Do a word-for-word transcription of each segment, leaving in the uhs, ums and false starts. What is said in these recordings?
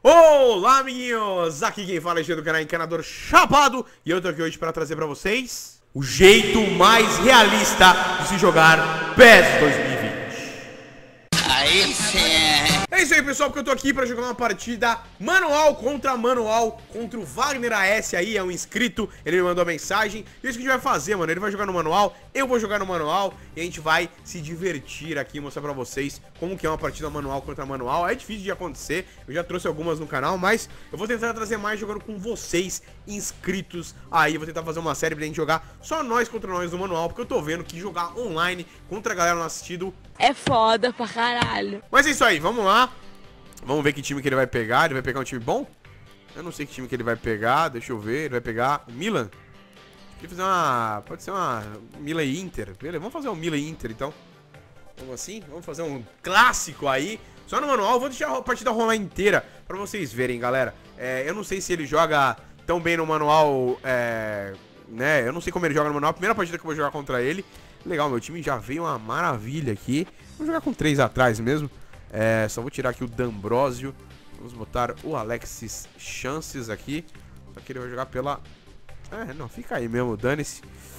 Olá, amiguinhos! Aqui quem fala é G do canal Encanador Chapado e eu tô aqui hoje pra trazer pra vocês o jeito mais realista de se jogar P E S dois mil e vinte. Aí sim! É isso aí, pessoal, porque eu tô aqui pra jogar uma partida manual contra manual contra o Wagner A S aí, é um inscrito, ele me mandou a mensagem. E isso que a gente vai fazer, mano, ele vai jogar no manual, eu vou jogar no manual e a gente vai se divertir aqui, mostrar pra vocês como que é uma partida manual contra manual. É difícil de acontecer, eu já trouxe algumas no canal, mas eu vou tentar trazer mais jogando com vocês, inscritos aí. Eu vou tentar fazer uma série pra gente jogar só nós contra nós no manual, porque eu tô vendo que jogar online contra a galera no assistido é foda pra caralho. Mas é isso aí, vamos lá. Vamos ver que time que ele vai pegar. Ele vai pegar um time bom? Eu não sei que time que ele vai pegar. Deixa eu ver. Ele vai pegar o Milan. Ele fazer uma... Pode ser uma Milan e Inter. Beleza, vamos fazer um Milan e Inter, então. Vamos assim? Vamos fazer um clássico aí. Só no manual. Vou deixar a partida rolar inteira pra vocês verem, galera. É, eu não sei se ele joga tão bem no manual. É, né? Eu não sei como ele joga no manual. A primeira partida que eu vou jogar contra ele. Legal, meu time já veio uma maravilha aqui. Vou jogar com três atrás mesmo. É, só vou tirar aqui o D'Ambrosio. Vamos botar o Alexis Chances aqui. Só que ele vai jogar pela... É, não, fica aí mesmo, dane-se.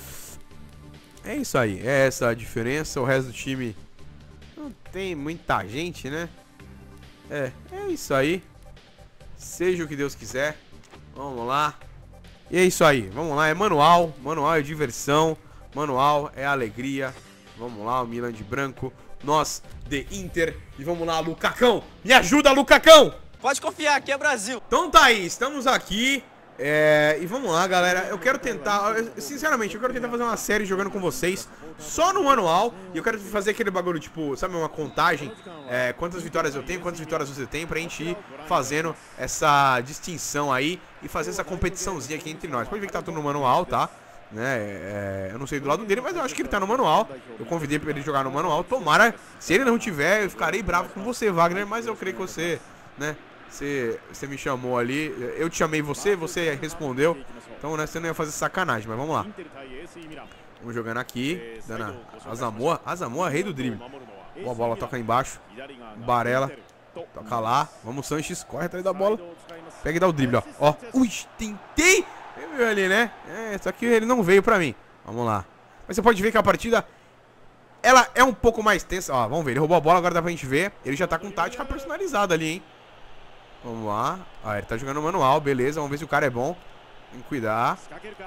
É isso aí, é essa a diferença. O resto do time não tem muita gente, né? É, é isso aí. Seja o que Deus quiser. Vamos lá. E é isso aí, vamos lá, é manual. Manual é diversão. Manual é alegria. Vamos lá, o Milan de branco. Nós de Inter. E vamos lá, Lucacão. Me ajuda, Lucacão. Pode confiar, aqui é Brasil. Então tá aí, estamos aqui. É, e vamos lá, galera. Eu quero tentar, sinceramente, eu quero tentar fazer uma série jogando com vocês só no manual. E eu quero fazer aquele bagulho, tipo, sabe, uma contagem, é, quantas vitórias eu tenho, quantas vitórias você tem, pra gente ir fazendo essa distinção aí e fazer essa competiçãozinha aqui entre nós. Pode ver que tá tudo no manual, tá? Né, é, eu não sei do lado dele, mas eu acho que ele tá no manual. Eu convidei pra ele jogar no manual. Tomara, se ele não tiver, eu ficarei bravo com você, Wagner. Mas eu creio que você, né, você, você me chamou ali. Eu te chamei você, você respondeu. Então, né, você não ia fazer sacanagem, mas vamos lá. Vamos jogando aqui, dando a Asamoah. Asamoah, rei do drible. Boa, a bola toca aí embaixo. Barella, toca lá. Vamos, Sanches, corre atrás da bola. Pega e dá o drible, ó. Ó, ui, tentei. Ele veio ali, né? É, só que ele não veio pra mim. Vamos lá. Mas você pode ver que a partida, ela é um pouco mais tensa. Ó, vamos ver. Ele roubou a bola, agora dá pra gente ver. Ele já tá com tática personalizada ali, hein? Vamos lá. Ah, ele tá jogando manual, beleza. Vamos ver se o cara é bom. Tem que cuidar.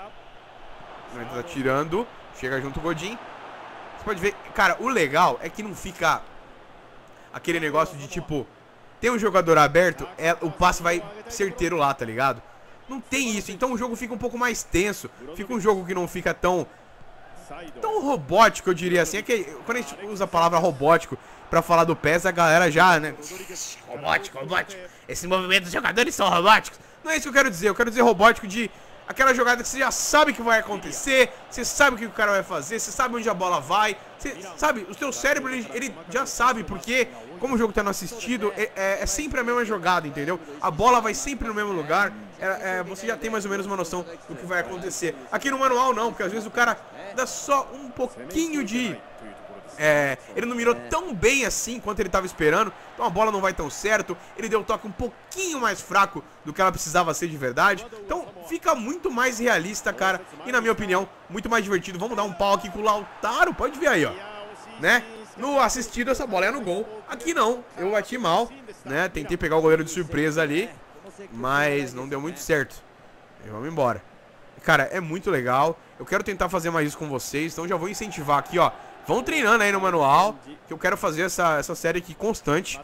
Ele tá tirando. Chega junto o Godin. Você pode ver. Cara, o legal é que não fica aquele negócio de tipo, tem um jogador aberto, é, o passe vai certeiro lá, tá ligado? Não tem isso, então o jogo fica um pouco mais tenso. Fica um jogo que não fica tão Tão robótico, eu diria assim. É que quando a gente usa a palavra robótico pra falar do P E S, a galera já, né, robótico, robótico, esses movimentos dos jogadores são robóticos. Não é isso que eu quero dizer, eu quero dizer robótico de aquela jogada que você já sabe que vai acontecer. Você sabe o que o cara vai fazer, você sabe onde a bola vai. Você sabe, o seu cérebro, ele, ele já sabe, porque como o jogo tá no assistido, é, é, é sempre a mesma jogada, entendeu? A bola vai sempre no mesmo lugar. É, é, você já tem mais ou menos uma noção do que vai acontecer. Aqui no manual não, porque às vezes o cara dá só um pouquinho de... É, ele não mirou tão bem assim quanto ele estava esperando. Então a bola não vai tão certo. Ele deu o toque um pouquinho mais fraco do que ela precisava ser de verdade. Então fica muito mais realista, cara. E na minha opinião, muito mais divertido. Vamos dar um pau aqui com o Lautaro. Pode ver aí, ó, né? No assistido essa bola é no gol. Aqui não, eu bati mal, né? Tentei pegar o goleiro de surpresa ali, mas não deu muito certo. E vamos embora. Cara, é muito legal. Eu quero tentar fazer mais isso com vocês. Então já vou incentivar aqui, ó. Vão treinando aí no manual, que eu quero fazer essa, essa série aqui constante.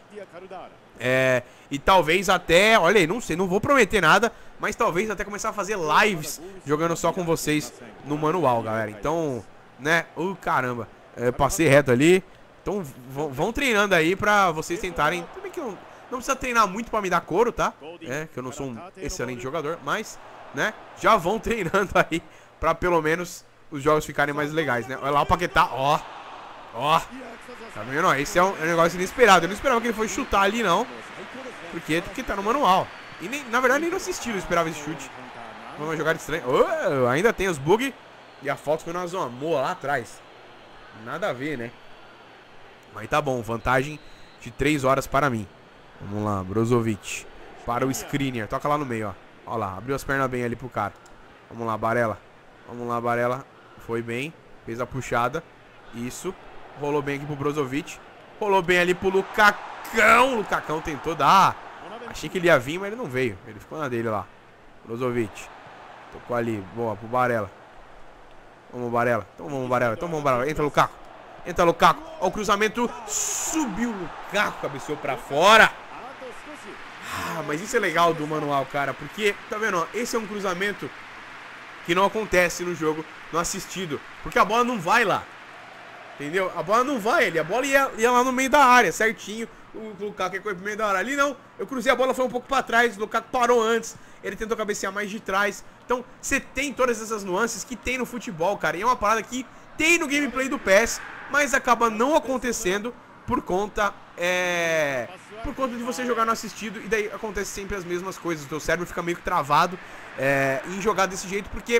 É, e talvez até, olha aí, não sei, não vou prometer nada, mas talvez até começar a fazer lives jogando só com vocês no manual, galera. Então, né, uh, caramba, é, passei reto ali. Então vão treinando aí pra vocês tentarem. Também que eu não precisa treinar muito pra me dar couro, tá? É, que eu não sou um excelente jogador, mas, né, já vão treinando aí pra pelo menos os jogos ficarem mais legais, né? Olha lá o Paquetá, ó. Ó. Tá vendo? Esse é um, é um negócio inesperado. Eu não esperava que ele fosse chutar ali, não. Porque, porque tá no manual. E nem, na verdade nem no assistido eu esperava esse chute. Vamos jogar de estranho. Oh, ainda tem os bugs. E a falta foi na Asamoah lá atrás. Nada a ver, né? Mas tá bom, vantagem de três horas para mim. Vamos lá, Brozovic. para o Skriniar. Toca lá no meio, ó. Ó lá, abriu as pernas bem ali pro cara. Vamos lá, Barella. Vamos lá, Barella. Foi bem. Fez a puxada. Isso. Rolou bem aqui pro Brozovic. Rolou bem ali pro Lucacão. O Lucacão tentou dar. Achei que ele ia vir, mas ele não veio. Ele ficou na dele lá. Brozovic. Tocou ali. Boa, pro Barella. Vamos, Barella. Então vamos, Barella. Então vamos, Barella. Entra, Lukaku. Entra, Lukaku. Ó o cruzamento. Subiu o Lukaku. Cabeceou pra fora. Ah, mas isso é legal do manual, cara. Porque, tá vendo, ó, esse é um cruzamento que não acontece no jogo, no assistido. Porque a bola não vai lá. Entendeu? A bola não vai ali. A bola ia, ia lá no meio da área, certinho. O Lukaku foi pro meio da área. Ali não. Eu cruzei a bola, foi um pouco pra trás. O Lukaku parou antes. Ele tentou cabecear mais de trás. Então, você tem todas essas nuances que tem no futebol, cara. E é uma parada que tem no gameplay do P E S, mas acaba não acontecendo por conta, é... por conta de você jogar no assistido. E daí acontece sempre as mesmas coisas. O teu cérebro fica meio que travado é, em jogar desse jeito, porque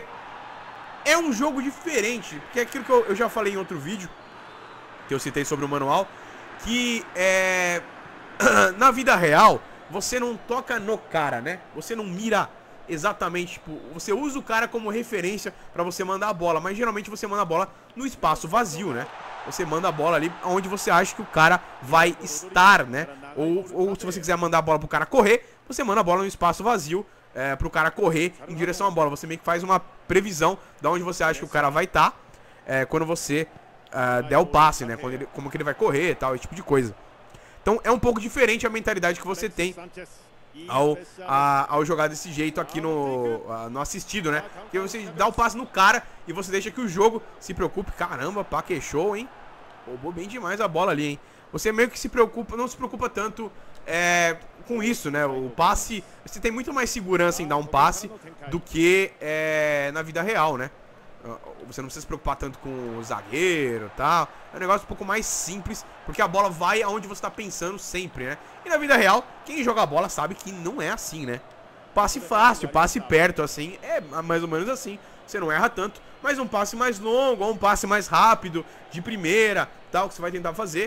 é um jogo diferente. Porque é aquilo que eu, eu já falei em outro vídeo, que eu citei sobre o manual, que é... na vida real, você não toca no cara, né? Você não mira exatamente, tipo, você usa o cara como referência pra você mandar a bola, mas geralmente você manda a bola no espaço vazio, né? Você manda a bola ali onde você acha que o cara vai estar, né? Ou, ou se você quiser mandar a bola pro cara correr, você manda a bola no espaço vazio é, pro cara correr em direção à bola. Você meio que faz uma previsão de onde você acha que o cara vai estar é, quando você é, der o passe, né? Quando ele, como que ele vai correr e tal, esse tipo de coisa. Então é um pouco diferente a mentalidade que você tem ao, a, ao jogar desse jeito aqui no, a, no assistido, né? Porque você dá o passe no cara e você deixa que o jogo se preocupe. Caramba, pá, que show, hein? Roubou bem demais a bola ali, hein? Você meio que se preocupa, não se preocupa tanto é, com isso, né? O passe, você tem muito mais segurança em dar um passe do que é, na vida real, né? Você não precisa se preocupar tanto com o zagueiro e tal. É um negócio um pouco mais simples, porque a bola vai aonde você tá pensando sempre, né? E na vida real, quem joga a bola sabe que não é assim, né? Passe fácil, passe perto, assim, é mais ou menos assim. Você não erra tanto, mas um passe mais longo, ou um passe mais rápido, de primeira, tal, que você vai tentar fazer,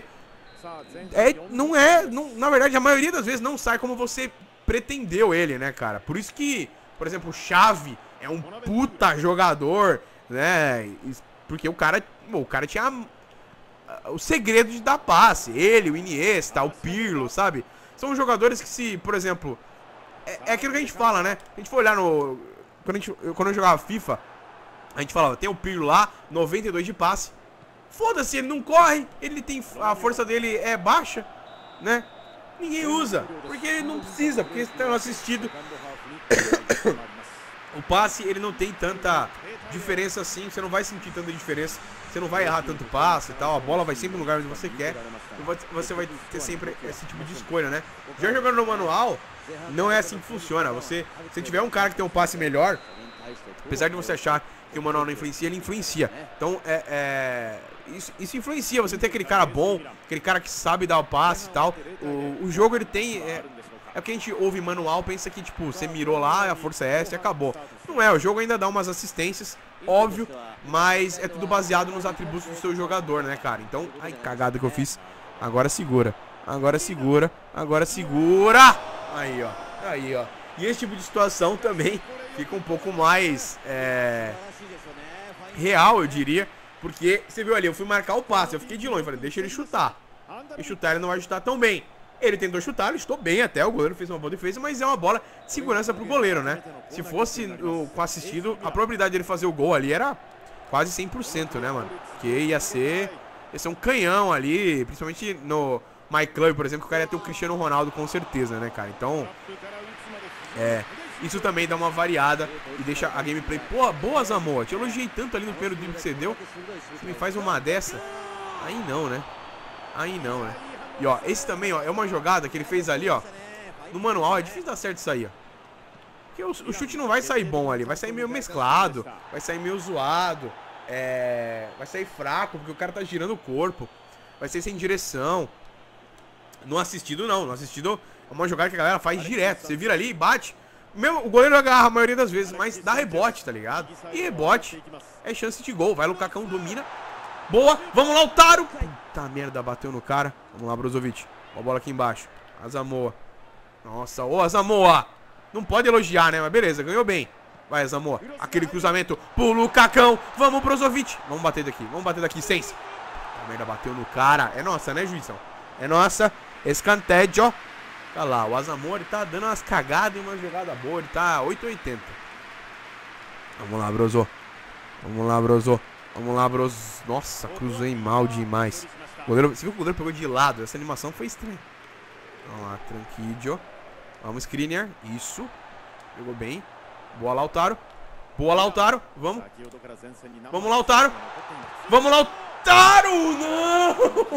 é, não é, não, na verdade, a maioria das vezes não sai como você pretendeu ele, né, cara? Por isso que, por exemplo, o Xavi é um puta jogador, né? Porque o cara, o cara tinha o segredo de dar passe. Ele, o Iniesta, o Pirlo, sabe? São jogadores que se, por exemplo, é, é aquilo que a gente fala, né? A gente for olhar no quando, a gente, quando eu jogava FIFA, a gente falava, tem o Pirlo lá, noventa e dois de passe. Foda-se, ele não corre, ele tem, a força dele é baixa, né? Ninguém usa, porque ele não precisa, porque está assistido. O passe, ele não tem tanta diferença assim, você não vai sentir tanta diferença, você não vai errar tanto passe e tal, a bola vai sempre no lugar onde você quer, e você vai ter sempre esse tipo de escolha, né? Já jogando no manual, não é assim que funciona. Você, se tiver um cara que tem um passe melhor, apesar de você achar que o manual não influencia, ele influencia. Então, é, é isso, isso influencia, você tem aquele cara bom, aquele cara que sabe dar o passe e tal. O, o jogo, ele tem... É, É que a gente ouve manual, pensa que, tipo, você mirou lá, a força é essa e acabou. Não é, o jogo ainda dá umas assistências, óbvio, mas é tudo baseado nos atributos do seu jogador, né, cara? Então, ai, cagada que eu fiz. Agora segura, agora segura, agora segura! Aí, ó, aí, ó. E esse tipo de situação também fica um pouco mais, é... real, eu diria. Porque, você viu ali, eu fui marcar o passe, eu fiquei de longe, falei, deixa ele chutar. E chutar ele não vai chutar tão bem. Ele tentou chutar, ele chutou bem até, o goleiro fez uma boa defesa, mas é uma bola de segurança pro goleiro, né? Se fosse o, com assistido, a probabilidade dele fazer o gol ali era quase cem por cento, né, mano? Porque ia ser, ia ser um canhão ali, principalmente no My Club, por exemplo, que o cara ia ter o Cristiano Ronaldo com certeza, né, cara? Então, é, isso também dá uma variada e deixa a gameplay... Pô, boa, Zamora, te elogiei tanto ali no primeiro drible que você deu, você me faz uma dessa, aí não, né? Aí não, né? E ó, esse também, ó, é uma jogada que ele fez ali, ó. No manual, é difícil dar certo isso aí, ó. Porque o, o chute não vai sair bom ali, vai sair meio mesclado, vai sair meio zoado, é... vai sair fraco, porque o cara tá girando o corpo, vai ser sem direção. No assistido não, no assistido é uma jogada que a galera faz direto. Você vira ali e bate, meu, o goleiro agarra a maioria das vezes, mas dá rebote, tá ligado? E rebote é chance de gol, vai, o Lucacão domina. Boa, vamos lá, Lautaro. Puta merda, bateu no cara. Vamos lá, Brozovic. Ó a bola aqui embaixo. Asamoah. Nossa, ô Asamoah. Não pode elogiar, né? Mas beleza, ganhou bem. Vai, Asamoah. Aquele cruzamento pro Lukakão. Vamos, Brozovic. Vamos bater daqui. Vamos bater daqui. Sense. A merda bateu no cara. É nossa, né, juizão? É nossa. Escanteio. Olha lá, o Asamoah, ele tá dando umas cagadas e uma jogada boa. Ele tá oito e oitenta. Vamos lá, Brozo. Vamos lá, Brozo. Vamos lá, Brozo. Nossa, cruzei mal demais. O goleiro, você viu que o goleiro pegou de lado? Essa animação foi estranha. Vamos lá, tranquilo. Vamos, Skriniar. Isso. Pegou bem. Boa, Lautaro. Boa, Lautaro. Vamos. Vamos, Lautaro. Vamos, Lautaro. Não!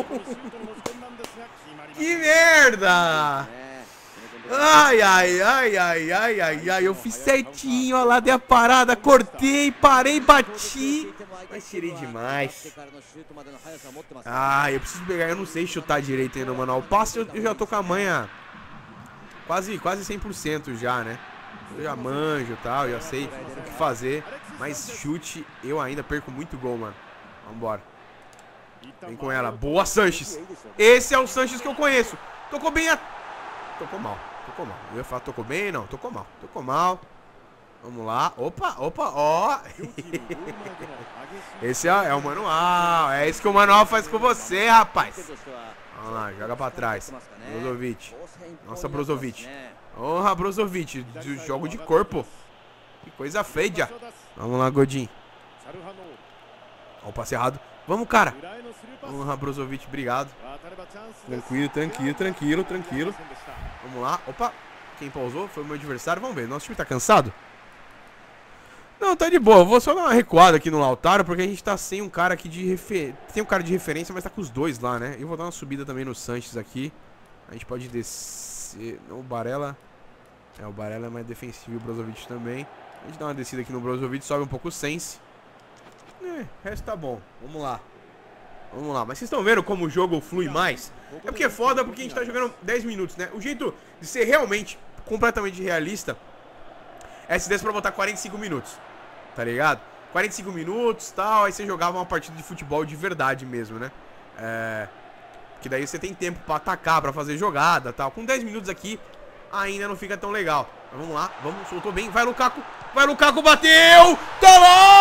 Que merda! Ai, ai, ai, ai, ai, ai, ai. Eu fiz certinho, ó lá, dei a parada, cortei, parei, bati. Mas tirei demais. Ah, eu preciso pegar, eu não sei chutar direito ainda, mano. O passe eu, eu já tô com a manha quase, quase cem por cento já, né? Eu já manjo e tal, já sei o que fazer. Mas chute, eu ainda perco muito gol, mano. Vambora. Vem com ela. Boa, Sanches. Esse é o Sanches que eu conheço. Tocou bem a... Tocou mal. Tocou mal. Eu ia falar tocou bem, não. Tocou mal. Tocou mal. Vamos lá. Opa, opa, ó. Esse é, é o manual. É isso que o manual faz com você, rapaz. Vamos lá, joga pra trás. Brozovic. Nossa, Brozovic. Honra, Brozovic. Jogo de corpo. Que coisa feia. Vamos lá, Godin. Ó, o passe errado. Vamos, cara. Honra, Brozovic. Obrigado. Tranquilo, tranquilo, tranquilo, tranquilo. Vamos lá. Opa. Quem pausou foi o meu adversário. Vamos ver. Nosso time tá cansado? Não, tá de boa. Eu vou só dar uma recuada aqui no Lautaro, porque a gente tá sem um cara aqui de referência. Tem um cara de referência, mas tá com os dois lá, né? Eu vou dar uma subida também no Sanches aqui. A gente pode descer. Não, o Barella. É, o Barella é mais defensivo e o Brozovic também. A gente dá uma descida aqui no Brozovic, sobe um pouco o Sense. É, o resto tá bom. Vamos lá. Vamos lá. Mas vocês estão vendo como o jogo flui mais? É porque é foda, porque a gente tá jogando dez minutos, né? O jeito de ser realmente, completamente realista, é se desse pra botar quarenta e cinco minutos. Tá ligado? quarenta e cinco minutos e tal, aí você jogava uma partida de futebol de verdade mesmo, né? É... Que daí você tem tempo pra atacar, pra fazer jogada e tal. Com dez minutos aqui, ainda não fica tão legal. Mas vamos lá, vamos, soltou bem. Vai, Lukaku. Vai, Lukaku, bateu! Tá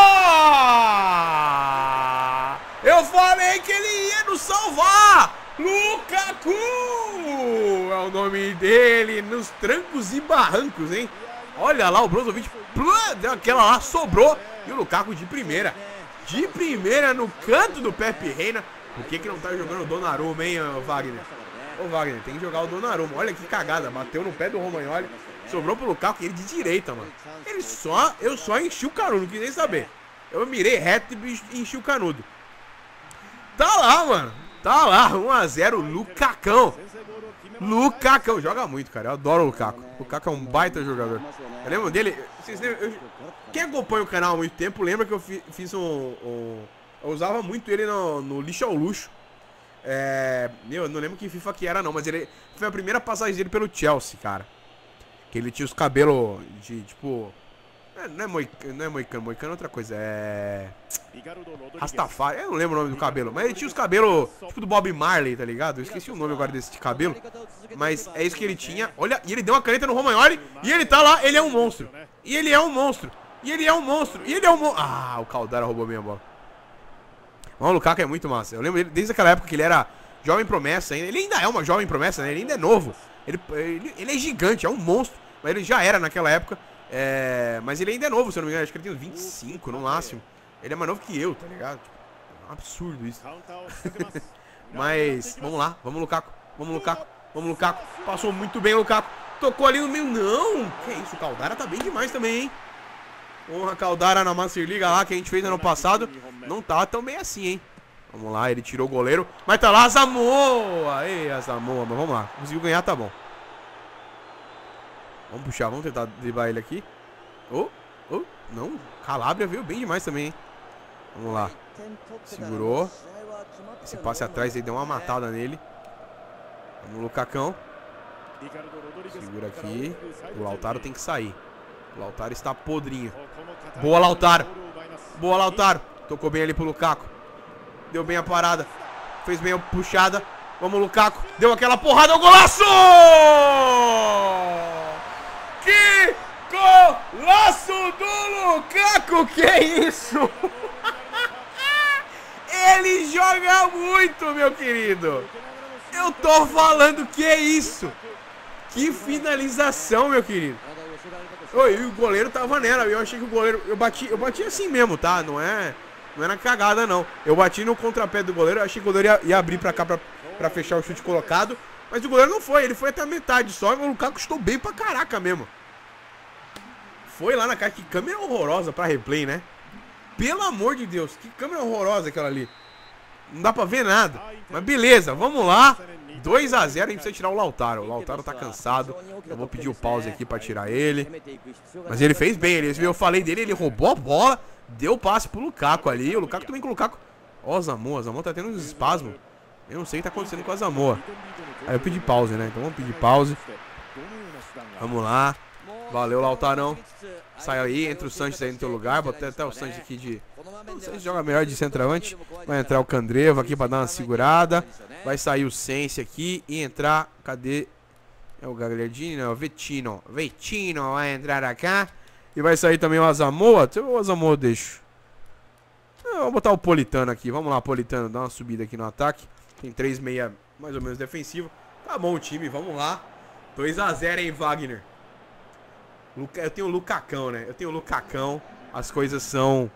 lá! Eu falei que ele ia nos salvar! Lukaku! É o nome dele, nos trancos e barrancos, hein? Olha lá, o Brozovic deu aquela lá, sobrou. E o Lukaku de primeira. De primeira no canto do Pepe Reina. Por que que não tá jogando o Donnarumma, hein, Wagner? Ô, Wagner, tem que jogar o Donnarumma. Olha que cagada, bateu no pé do Romagnoli. Sobrou pro Lukaku, ele de direita, mano. Ele só, eu só enchi o canudo, não quis nem saber. Eu mirei reto e enchi o canudo. Tá lá, mano. Tá lá, um a zero, Lukakão. Lukakão, joga muito, cara. Eu adoro o Lukaku. O Lukaku é um baita jogador. Eu lembro dele. Vocês lembram, eu, quem acompanha o canal há muito tempo lembra que eu fi, fiz um, um. Eu usava muito ele no, no Lixo ao Luxo. É. Eu não lembro que FIFA que era, não, mas ele foi a primeira passagem dele pelo Chelsea, cara. Que ele tinha os cabelos de tipo. Não é moicano, não é moicano, moicano é outra coisa. É. Rastafari, eu não lembro o nome do cabelo. Mas ele tinha os cabelos tipo do Bob Marley, tá ligado? Eu esqueci o nome agora desse cabelo. Mas é isso que ele tinha. Olha, e ele deu uma caneta no Romagnoli. E ele tá lá, ele é um monstro. E ele é um monstro. E ele é um monstro. E ele é um monstro. Ah, o Caldara roubou minha bola. Mas o Lukaku é muito massa. Eu lembro dele desde aquela época que ele era jovem promessa ainda. Ele ainda é uma jovem promessa, né? Ele ainda é novo. Ele, ele, ele é gigante, é um monstro. Mas ele já era naquela época. É, mas ele ainda é novo, se eu não me engano. Acho que ele tem uns vinte e cinco no máximo. Ele é mais novo que eu, tá ligado? Tipo, é um absurdo isso. Mas, vamos lá. Vamos, Lukaku. Vamos, Lukaku. Vamos, Lukaku. Passou muito bem o Lukaku. Tocou ali no meio. Não! Que isso, o Caldara tá bem demais também, hein? Honra Caldara na Master League lá que a gente fez ano passado. Não tá tão bem assim, hein? Vamos lá, ele tirou o goleiro. Mas tá lá, Asamoah! Ei, Asamoah, mas vamos lá. Conseguiu ganhar, tá bom. Vamos puxar, vamos tentar driblar ele aqui. Oh, oh, não. Calabria veio bem demais também, hein? Vamos lá. Segurou. Esse passe atrás aí deu uma matada nele. Vamos, Lukakão. Segura aqui. O Lautaro tem que sair. O Lautaro está podrinho. Boa, Lautaro. Boa, Lautaro. Tocou bem ali pro Lukaku. Deu bem a parada. Fez bem a puxada. Vamos, Lukaku. Deu aquela porrada, o golaço! Que golaço do Lukaku! Que é isso? Ele joga muito, meu querido. Eu tô falando que é isso. Que finalização, meu querido. Oi, o goleiro tava nela. Eu achei que o goleiro... Eu bati, eu bati assim mesmo, tá? Não é... Não era cagada, não. Eu bati no contrapé do goleiro. Eu achei que o goleiro ia, ia abrir pra cá pra, pra fechar o chute colocado. Mas o goleiro não foi. Ele foi até a metade só. E o Lukaku estou bem pra caraca mesmo. Foi lá na cara. Que câmera horrorosa pra replay, né? Pelo amor de Deus. Que câmera horrorosa aquela ali. Não dá pra ver nada. Mas beleza, vamos lá. dois a zero, a gente precisa tirar o Lautaro. O Lautaro tá cansado. Eu vou pedir o pause aqui pra tirar ele. Mas ele fez bem. Ele, eu falei dele, ele roubou a bola. Deu passe pro Lukaku ali. O Lukaku também com o Lukaku. Ó, o Zamoa. O Zamoa tá tendo uns espasmos. Eu não sei o que tá acontecendo com a Zamoa. Aí eu pedi pause, né? Então vamos pedir pause. Vamos lá. Valeu, Lautarão. Sai aí, entra o Sanches aí no teu lugar. Botei até o Sanches aqui de... O Sanches joga melhor de centroavante. Vai entrar o Candreva aqui pra dar uma segurada. Vai sair o Sense aqui e entrar... Cadê? É o Gagliardini, não, é o Vettino. Vettino vai entrar aqui. E vai sair também o Asamoah. O Asamoah eu deixo. Eu vou botar o Politano aqui. Vamos lá, Politano. Dá uma subida aqui no ataque. Tem três meia mais ou menos defensivo. Tá bom o time, vamos lá. dois a zero, hein, Wagner. Eu tenho o Lukakão, né? Eu tenho o Lukakão. As coisas são...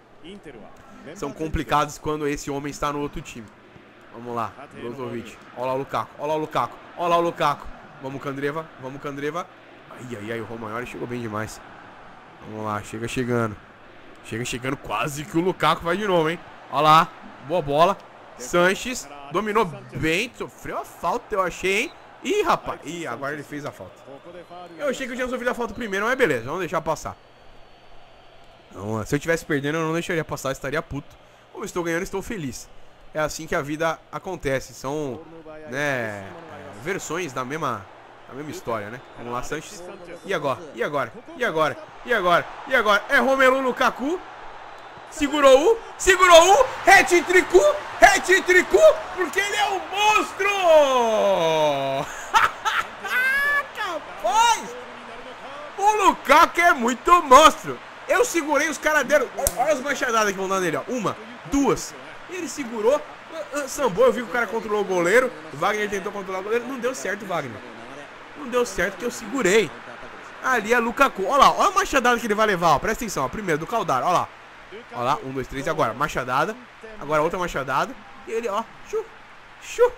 São complicadas quando esse homem está no outro time. Vamos lá, Brozovic. Olha lá o Lukaku, olha lá o Lukaku. Olha lá o Lukaku. Vamos, Candreva, vamos, Candreva. Ai, ai, ai, o Romagnoli chegou bem demais. Vamos lá, chega chegando. Chega chegando, quase que o Lukaku vai de novo, hein? Olha lá, boa bola. Sanches, dominou bem. Sofreu a falta, eu achei, hein? Ih, rapaz, ih, agora ele fez a falta. Eu achei que eu tinha resolvido a falta primeiro, mas beleza, vamos deixar passar. Não, se eu estivesse perdendo, eu não deixaria passar, eu estaria puto. Como eu estou ganhando, estou feliz. É assim que a vida acontece, são, né, versões da mesma, da mesma história, né? Vamos lá, Sanches. E agora? E agora? E agora? E agora? E agora? É Romelu Lukaku. Segurou o, segurou o, hat-trick, hat-trick, porque ele é um monstro! Capaz! O Lukaku é muito monstro! Eu segurei, os caras deram, olha as machadadas que vão dar nele, ó, uma, duas, ele segurou, sambou, eu vi que o cara controlou o goleiro, o Wagner tentou controlar o goleiro, não deu certo, Wagner, não deu certo que eu segurei. Ali é Lukaku, olha lá, olha a machadada que ele vai levar, ó, presta atenção, ó, primeiro do Caldara, olha lá. Olha lá, um, dois, três, e agora? Machadada. Agora outra machadada. E ele, ó, chu, chu.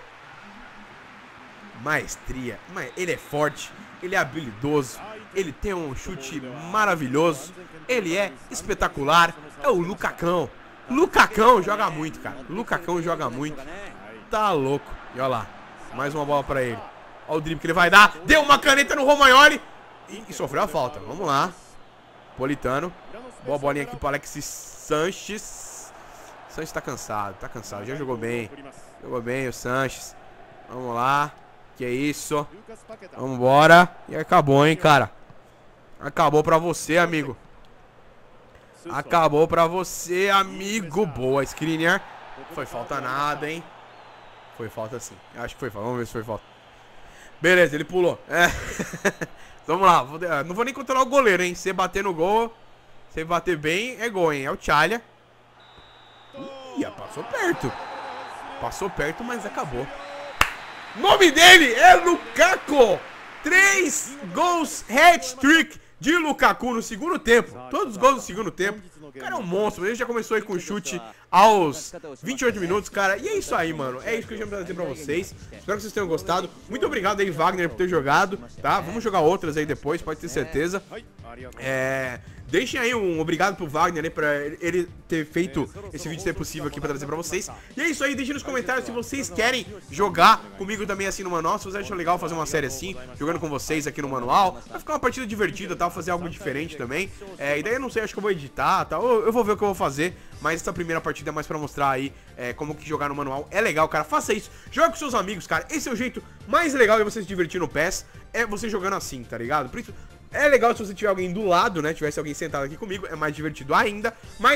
Maestria. Ele é forte, ele é habilidoso, ele tem um chute maravilhoso, ele é espetacular. É o Lukakão. Lukakão joga muito, cara. Lukakão joga muito. Tá louco. E olha lá, mais uma bola pra ele. Olha o drible que ele vai dar. Deu uma caneta no Romagnoli. E, e sofreu a falta. Vamos lá. Politano. Boa bolinha aqui para Alexis Sanches. Sanches tá cansado, tá cansado. Já jogou bem. Jogou bem o Sanches. Vamos lá. Que é isso. Vamos embora. E acabou, hein, cara. Acabou pra você, amigo. Acabou pra você, amigo. Boa, Skriniar. Foi falta nada, hein. Foi falta sim. Acho que foi falta. Vamos ver se foi falta. Beleza, ele pulou. É. Vamos lá. Não vou nem controlar o goleiro, hein. Se bater no gol... Se bater bem, é gol, hein? É o Tchalha. Ih, passou perto. Passou perto, mas acabou. Nome dele é Lukaku. Três gols, hat-trick de Lukaku no segundo tempo. Todos os gols no segundo tempo. O cara é um monstro. Ele já começou aí com chute aos vinte e oito minutos, cara. E é isso aí, mano. É isso que eu tinha pra trazer pra vocês. Espero que vocês tenham gostado. Muito obrigado aí, Wagner, por ter jogado, tá? Vamos jogar outras aí depois, pode ter certeza. É... Deixem aí um obrigado pro Wagner aí pra ele ter feito esse vídeo ser possível aqui pra trazer pra vocês. E é isso aí, deixem nos comentários se vocês querem jogar comigo também assim no manual. Se vocês acham legal fazer uma série assim, jogando com vocês aqui no manual. Vai ficar uma partida divertida, tá? Fazer algo diferente também. É, e daí eu não sei, acho que eu vou editar, tá? Eu, eu vou ver o que eu vou fazer. Mas essa primeira partida é mais pra mostrar aí é, como que jogar no manual. É legal, cara, faça isso. Joga com seus amigos, cara. Esse é o jeito mais legal de você se divertir no P E S. É você jogando assim, tá ligado? É legal se você tiver alguém do lado, né? Tivesse alguém sentado aqui comigo, é mais divertido ainda. Mas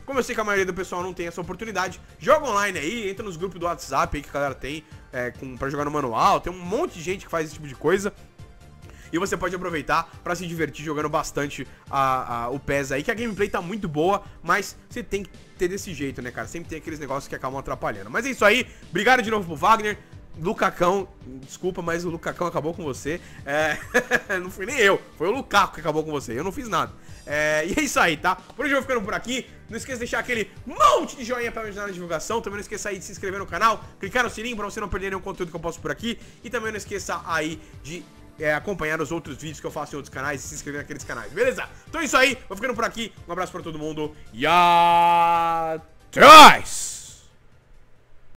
Como eu sei que a maioria do pessoal não tem essa oportunidade, joga online aí, entra nos grupos do WhatsApp aí que a galera tem é, com, pra jogar no manual. Tem um monte de gente que faz esse tipo de coisa. E você pode aproveitar pra se divertir jogando bastante a, a, o P E S aí, que a gameplay tá muito boa, mas você tem que ter desse jeito, né, cara? Sempre tem aqueles negócios que acabam atrapalhando. Mas é isso aí, obrigado de novo pro Wagner. Lucacão, desculpa, mas o Lucacão acabou com você. É, não fui nem eu, foi o Lucaco que acabou com você, eu não fiz nada. É, e é isso aí, tá? Por hoje eu vou ficando por aqui. Não esqueça de deixar aquele monte de joinha pra me ajudar na divulgação. Também não esqueça aí de se inscrever no canal, clicar no sininho pra você não perder nenhum conteúdo que eu posto por aqui. E também não esqueça aí de é, acompanhar os outros vídeos que eu faço em outros canais e se inscrever naqueles canais, beleza? Então é isso aí, vou ficando por aqui. Um abraço pra todo mundo e até mais!